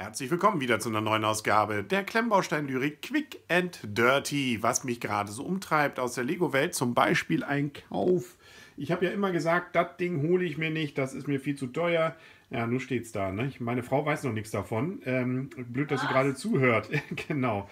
Herzlich willkommen wieder zu einer neuen Ausgabe der Klemmbaustein-Lyrik Quick and Dirty. Was mich gerade so umtreibt aus der Lego-Welt, zum Beispiel ein Kauf. Ich habe ja immer gesagt, das Ding hole ich mir nicht, das ist mir viel zu teuer. Ja, nun steht's da, ne? Meine Frau weiß noch nichts davon. Blöd, dass sie gerade zuhört. Genau.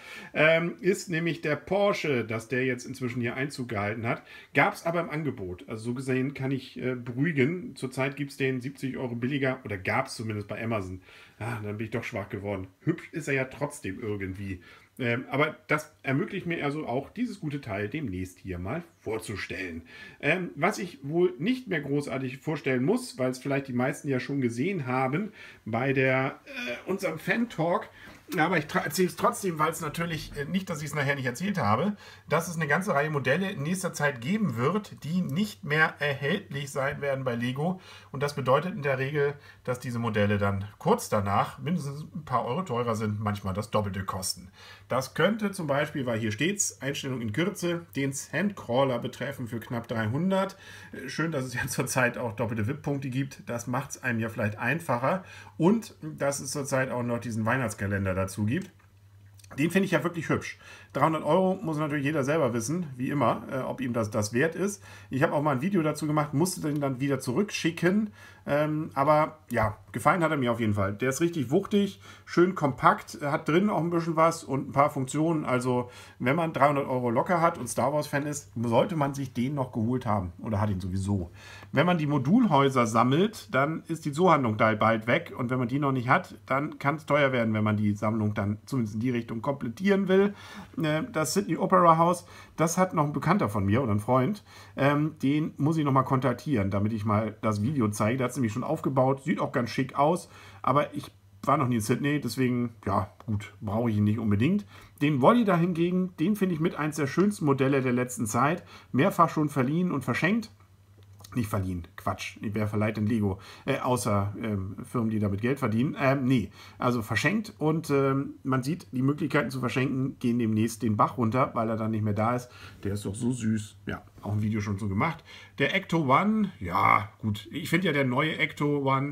Ist nämlich der Porsche, dass der jetzt inzwischen hier Einzug gehalten hat. Gab es aber im Angebot. Also so gesehen kann ich beruhigen. Zurzeit gibt es den 70 Euro billiger, oder gab es zumindest bei Amazon. Ah, dann bin ich doch schwach geworden. Hübsch ist er ja trotzdem irgendwie. Aber das ermöglicht mir also auch, dieses gute Teil demnächst hier mal vorzustellen. Was ich wohl nicht mehr großartig vorstellen muss, weil es vielleicht die meisten ja schon gesehen haben bei unserem Fan-Talk, aber ich erzähle es trotzdem, weil es natürlich nicht, dass ich es nachher nicht erzählt habe, dass es eine ganze Reihe Modelle in nächster Zeit geben wird, die nicht mehr erhältlich sein werden bei Lego. Und das bedeutet in der Regel, dass diese Modelle dann kurz danach mindestens ein paar Euro teurer sind, manchmal das Doppelte kosten. Das könnte zum Beispiel, weil hier steht es, Einstellung in Kürze, den Sandcrawler betreffen für knapp 300. Schön, dass es ja zurzeit auch doppelte VIP-Punkte gibt. Das macht es einem ja vielleicht einfacher. Und dass es zurzeit auch noch diesen Weihnachtskalender dazu gibt. Den finde ich ja wirklich hübsch. 300 Euro muss natürlich jeder selber wissen, wie immer, ob ihm das wert ist. Ich habe auch mal ein Video dazu gemacht, musste den dann wieder zurückschicken. Aber ja, gefallen hat er mir auf jeden Fall. Der ist richtig wuchtig, schön kompakt, hat drin auch ein bisschen was und ein paar Funktionen. Also wenn man 300 Euro locker hat und Star Wars Fan ist, sollte man sich den noch geholt haben. Oder hat ihn sowieso. Wenn man die Modulhäuser sammelt, dann ist die Zoohandlung da bald weg. Und wenn man die noch nicht hat, dann kann es teuer werden, wenn man die Sammlung dann zumindest in die Richtung komplettieren will. Das Sydney Opera House, das hat noch ein Bekannter von mir oder ein Freund. Den muss ich noch mal kontaktieren, damit ich mal das Video zeige. Der hat es nämlich schon aufgebaut, sieht auch ganz schick aus, aber ich war noch nie in Sydney, deswegen, ja, gut, brauche ich ihn nicht unbedingt. Den Wally da hingegen, den finde ich mit eins der schönsten Modelle der letzten Zeit. Mehrfach schon verliehen und verschenkt. Nicht verliehen, Quatsch. Wer verleiht denn Lego? Außer Firmen, die damit Geld verdienen. Nee, also verschenkt und man sieht, die Möglichkeiten zu verschenken gehen demnächst den Bach runter, weil er dann nicht mehr da ist. Der ist doch so süß. Ja, auch ein Video schon so gemacht. Der Ecto One, ja, gut. Ich finde ja, der neue Ecto One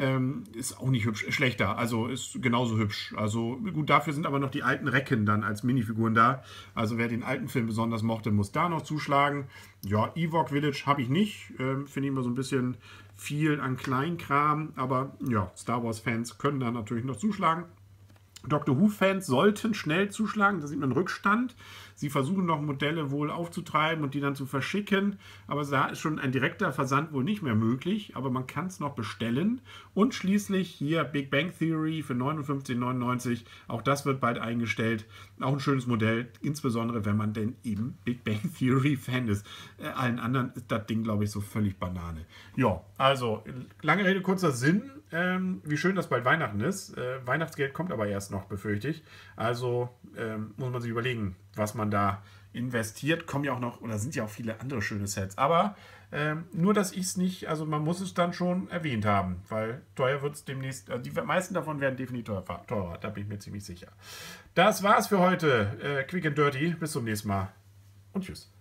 ist auch nicht hübsch, schlechter. Also ist genauso hübsch. Also gut, dafür sind aber noch die alten Recken dann als Minifiguren da. Also wer den alten Film besonders mochte, muss da noch zuschlagen. Ja, Ewok Village habe ich nicht. Finde ich immer so ein bisschen viel an Kleinkram. Aber ja, Star Wars Fans können da natürlich noch zuschlagen. Doctor Who-Fans sollten schnell zuschlagen, da sieht man Rückstand. Sie versuchen noch Modelle wohl aufzutreiben und die dann zu verschicken, aber da ist schon ein direkter Versand wohl nicht mehr möglich, aber man kann es noch bestellen. Und schließlich hier Big Bang Theory für 59,99, auch das wird bald eingestellt. Auch ein schönes Modell, insbesondere wenn man denn eben Big Bang Theory Fan ist. Allen anderen ist das Ding, glaube ich, so völlig Banane. Ja, also lange Rede, kurzer Sinn. Wie schön, dass bald Weihnachten ist. Weihnachtsgeld kommt aber erst noch, befürchte ich. Also muss man sich überlegen, was man da investiert. Kommen ja auch noch, oder sind ja auch viele andere schöne Sets. Aber nur, dass ich es nicht, also man muss es dann schon erwähnt haben, weil teuer wird es demnächst, also die meisten davon werden definitiv teurer, da bin ich mir ziemlich sicher. Das war's für heute. Quick and Dirty. Bis zum nächsten Mal und tschüss.